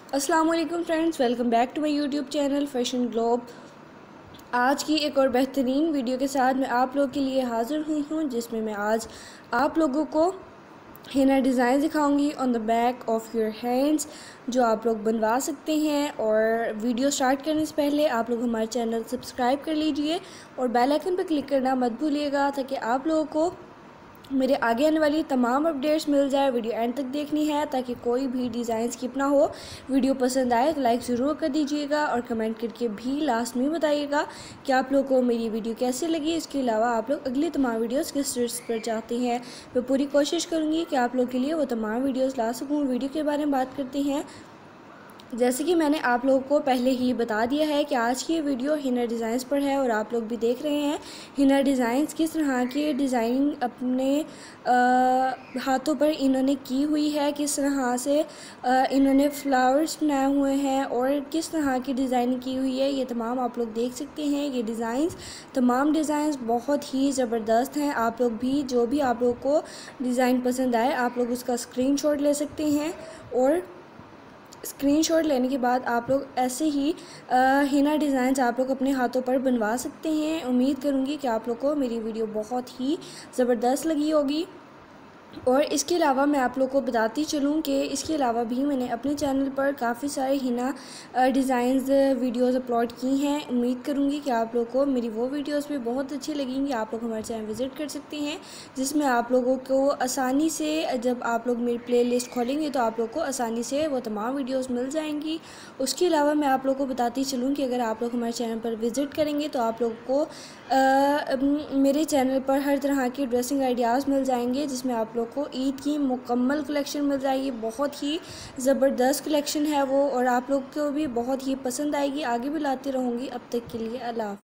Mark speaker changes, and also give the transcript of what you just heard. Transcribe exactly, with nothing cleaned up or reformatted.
Speaker 1: अस्सलाम वालेकुम friends, welcome back to my YouTube channel Fashion Globe. आज की एक और बेहतरीन वीडियो के साथ मैं आप लोगों के लिए हाज़िर हुई हूँ, जिसमें मैं आज आप लोगों को हिना डिज़ाइन दिखाऊंगी on the back of your hands, जो आप लोग बनवा सकते हैं। और वीडियो स्टार्ट करने से पहले आप लोग हमारे चैनल सब्सक्राइब कर लीजिए और बेल आइकन पर क्लिक करना मत भूलिएगा, ताकि आप लोगों को मेरे आगे आने वाली तमाम अपडेट्स मिल जाए। वीडियो एंड तक देखनी है ताकि कोई भी डिज़ाइन स्किप ना हो। वीडियो पसंद आए तो लाइक ज़रूर कर दीजिएगा और कमेंट करके भी लास्ट में बताइएगा कि आप लोग को मेरी वीडियो कैसे लगी। इसके अलावा आप लोग अगली तमाम वीडियोस किस चीज़ पर चाहते हैं, मैं पूरी कोशिश करूँगी कि आप लोग के लिए वो तमाम वीडियोज़ ला सकूँ। वीडियो के बारे में बात करते हैं। जैसे कि मैंने आप लोगों को पहले ही बता दिया है कि आज की वीडियो हिना डिज़ाइंस पर है और आप लोग भी देख रहे हैं हिना डिज़ाइंस किस तरह की डिज़ाइनिंग अपने आ, हाथों पर इन्होंने की हुई है, किस तरह से आ, इन्होंने फ्लावर्स बनाए हुए हैं और किस तरह की डिज़ाइनिंग की हुई है, ये तमाम आप लोग देख सकते हैं। ये डिज़ाइंस तमाम डिज़ाइंस बहुत ही ज़बरदस्त हैं। आप लोग भी जो भी आप लोग को डिज़ाइन पसंद आए आप लोग उसका स्क्रीनशॉट ले सकते हैं और स्क्रीनशॉट लेने के बाद आप लोग ऐसे ही हिना डिज़ाइंस आप लोग अपने हाथों पर बनवा सकते हैं। उम्मीद करूँगी कि आप लोग को मेरी वीडियो बहुत ही ज़बरदस्त लगी होगी। और इसके अलावा मैं आप लोग को बताती चलूँ कि इसके अलावा भी मैंने अपने चैनल पर काफ़ी सारे हिना डिज़ाइंस वीडियोस अपलोड की हैं। उम्मीद करूँगी कि आप लोग को मेरी वो वीडियोस भी बहुत अच्छी लगेंगी। आप लोग हमारे चैनल विज़िट कर सकते हैं, जिसमें आप लोगों को आसानी से, जब आप लोग मेरी प्लेलिस्ट खोलेंगे तो आप लोग को आसानी से वो तमाम वीडियोज़ मिल जाएंगी। उसके अलावा मैं आप लोग को बताती चलूँ कि अगर आप लोग हमारे चैनल पर विज़िट करेंगे तो आप लोग को आ, मेरे चैनल पर हर तरह की ड्रेसिंग आइडियाज़ मिल जाएंगे, जिसमें आप लोग को ईद की मुकम्मल कलेक्शन मिल जाएगी। बहुत ही ज़बरदस्त कलेक्शन है वो और आप लोग को भी बहुत ही पसंद आएगी। आगे भी लाती रहूँगी। अब तक के लिए अल्लाह।